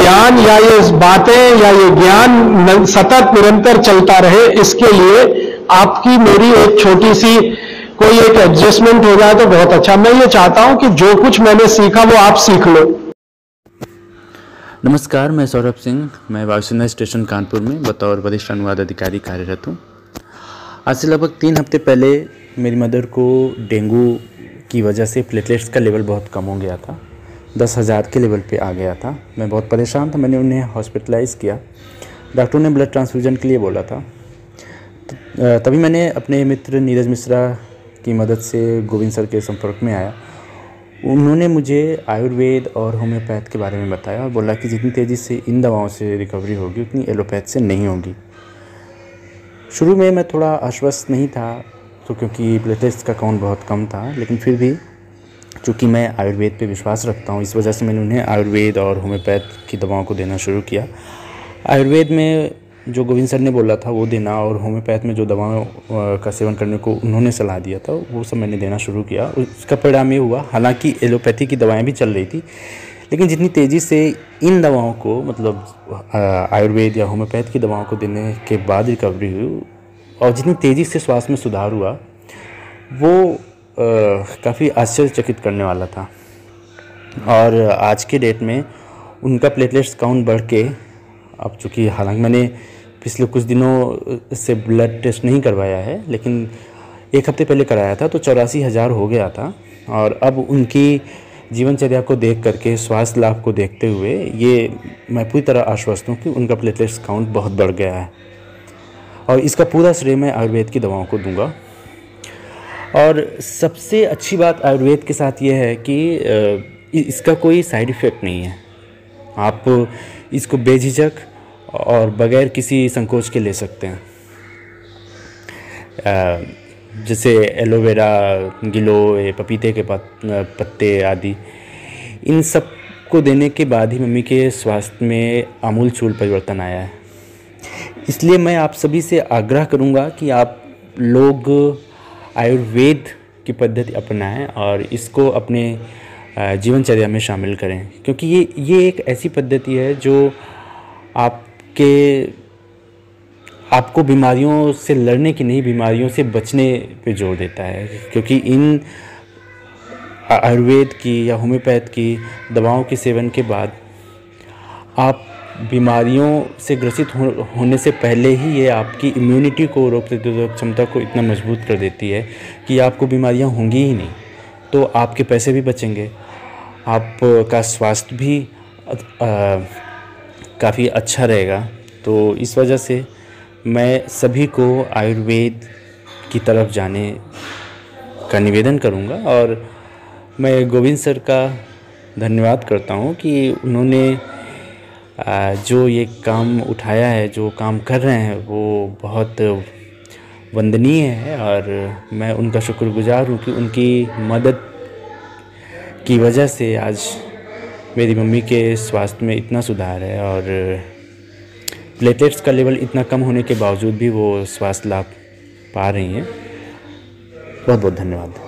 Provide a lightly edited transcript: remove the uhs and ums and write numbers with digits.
ज्ञान या ये बातें या ये ज्ञान सतत निरंतर चलता रहे, इसके लिए आपकी मेरी एक छोटी सी कोई एक एडजस्टमेंट हो जाए तो बहुत अच्छा। मैं ये चाहता हूं कि जो कुछ मैंने सीखा वो आप सीख लो। नमस्कार, मैं सौरभ सिंह, मैं वायुसेना स्टेशन कानपुर में बतौर वरिष्ठ अनुवाद अधिकारी कार्यरत हूँ। आज से लगभग 3 हफ्ते पहले मेरी मदर को डेंगू की वजह से प्लेटलेट्स का लेवल बहुत कम हो गया था, 10,000 के लेवल पे आ गया था। मैं बहुत परेशान था, मैंने उन्हें हॉस्पिटलाइज़ किया। डॉक्टरों ने ब्लड ट्रांसफ्यूजन के लिए बोला था। तभी मैंने अपने मित्र नीरज मिश्रा की मदद से गोविंद सर के संपर्क में आया। उन्होंने मुझे आयुर्वेद और होम्योपैथ के बारे में बताया और बोला कि जितनी तेज़ी से इन दवाओं से रिकवरी होगी उतनी एलोपैथ से नहीं होगी। शुरू में मैं थोड़ा आश्वस्त नहीं था, तो क्योंकि प्लेटलेट्स का काउंट बहुत कम था, लेकिन फिर भी चूँकि मैं आयुर्वेद पे विश्वास रखता हूँ, इस वजह से मैंने उन्हें आयुर्वेद और होम्योपैथ की दवाओं को देना शुरू किया। आयुर्वेद में जो गोविंद सर ने बोला था वो देना, और होम्योपैथ में जो दवाओं का सेवन करने को उन्होंने सलाह दिया था वो सब मैंने देना शुरू किया। उसका परिणाम ये हुआ, हालांकि एलोपैथी की दवाएं भी चल रही थी, लेकिन जितनी तेज़ी से इन दवाओं को मतलब आयुर्वेद या होम्योपैथ की दवाओं को देने के बाद रिकवरी हुई और जितनी तेज़ी से स्वास्थ्य में सुधार हुआ वो काफ़ी आश्चर्यचकित करने वाला था। और आज के डेट में उनका प्लेटलेट्स काउंट बढ़ के अब, चूँकि हालांकि मैंने पिछले कुछ दिनों से ब्लड टेस्ट नहीं करवाया है, लेकिन 1 हफ्ते पहले कराया था तो 84,000 हो गया था। और अब उनकी जीवनचर्या को देख करके, स्वास्थ्य लाभ को देखते हुए ये मैं पूरी तरह आश्वस्त हूँ कि उनका प्लेटलेट्स काउंट बहुत बढ़ गया है। और इसका पूरा श्रेय मैं आयुर्वेद की दवाओं को दूंगा। और सबसे अच्छी बात आयुर्वेद के साथ ये है कि इसका कोई साइड इफ़ेक्ट नहीं है। आप इसको बेझिझक और बगैर किसी संकोच के ले सकते हैं। जैसे एलोवेरा, गिलोय, पपीते के पत्ते आदि, इन सब को देने के बाद ही मम्मी के स्वास्थ्य में आमूल-चूल परिवर्तन आया है। इसलिए मैं आप सभी से आग्रह करूंगा कि आप लोग आयुर्वेद की पद्धति अपनाएं और इसको अपने जीवनचर्या में शामिल करें, क्योंकि ये एक ऐसी पद्धति है जो आपको बीमारियों से लड़ने की नहीं, बीमारियों से बचने पे जोर देता है। क्योंकि इन आयुर्वेद की या होम्योपैथ की दवाओं के सेवन के बाद आप बीमारियों से ग्रसित होने से पहले ही ये आपकी इम्यूनिटी को, रोग प्रतिरोधक क्षमता को इतना मजबूत कर देती है कि आपको बीमारियां होंगी ही नहीं। तो आपके पैसे भी बचेंगे, आपका स्वास्थ्य भी काफ़ी अच्छा रहेगा। तो इस वजह से मैं सभी को आयुर्वेद की तरफ जाने का निवेदन करूंगा। और मैं गोविंद सर का धन्यवाद करता हूं कि उन्होंने जो ये काम उठाया है, जो काम कर रहे हैं, वो बहुत वंदनीय है। और मैं उनका शुक्रगुजार हूँ कि उनकी मदद की वजह से आज मेरी मम्मी के स्वास्थ्य में इतना सुधार है और प्लेटलेट्स का लेवल इतना कम होने के बावजूद भी वो स्वास्थ्य लाभ पा रही हैं। बहुत बहुत धन्यवाद।